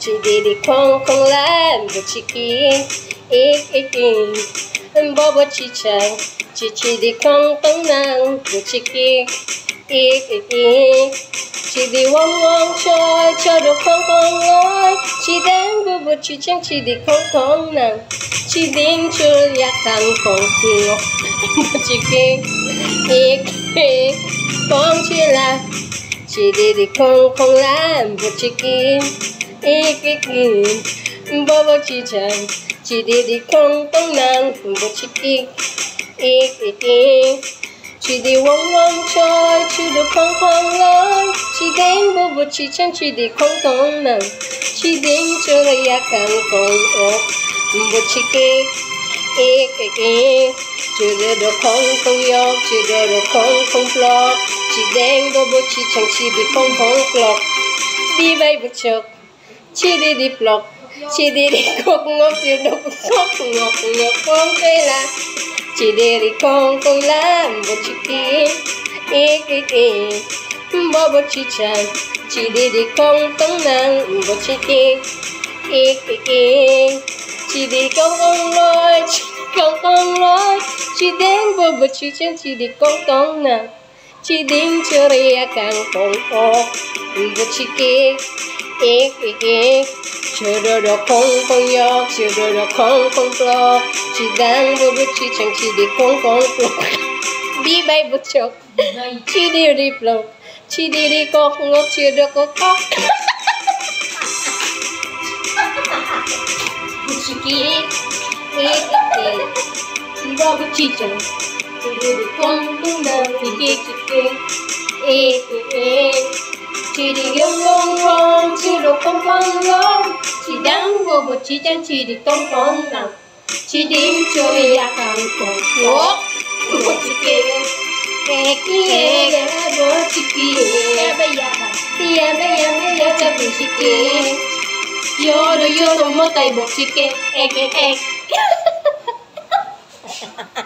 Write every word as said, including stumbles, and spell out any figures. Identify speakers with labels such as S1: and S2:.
S1: chỉ đi đi không không làm Butsekik ik ik ik bố bố chỉ chẳng chỉ chỉ đi không tông năng Butsekik ik ik ik chỉ đi vòng vòng chơi chơi được không không lối chỉ đến bố bố chỉ chẳng chỉ đi không không năng chỉ đến chơi ya càng không ngọc Butsekik ik ik không chỉ là chỉ đi đi không không làm Butsekik ik ik ik bố bố chỉ chẳng chỉ đi đi không tông năng Butsekik ik ik ik chỉ đi vòng vòng chơi chỉ được không không lối chỉ đến bố bố chỉ chẳng chỉ đi không tông năng chỉ đến chơi ya càng không ngọc Butsekik ik ik ik chỉ được không không yok chỉ được không không flop chỉ đến bố bố chỉ chẳng chỉ đi không không flop đi bay bút chốc chỉ đi đi flop chỉ đi đi không ngọc chỉ được không ngọc ngọc không thế là chỉ đi đi không không làm Butsekik ik ik ik bố bố chỉ chẳng chỉ đi đi không tông năng Butsekik ik ik ik chỉ đi không không lối chỉ không không lối chỉ đến bố bố chỉ chẳng chỉ đi không tông năng chỉ đến chơi ya càng không ngọc Butsekik ik ik ik chưa được được không không yok chưa được được không không flop chỉ đang bố bố chỉ chẳng chỉ đi không không flop đi bay bút chốc chỉ đi đi flop chỉ đi đi cọc ngọc chưa được cọc cọc Butsekik ik ik ik bố bố chỉ chẳng chỉ đi đi không không năng ik ik ik ik ik chỉ đi không không không chỉ được không không không chỉ đang bố bố chỉ chẳng chỉ đi không không năng chỉ đến chơi ya càng không ngọc Butsekik ik ik Butsekik bây giờ bây giờ bây giờ bây giờ cho Butsekik yo yo yo một tay Butsekik ik ik ik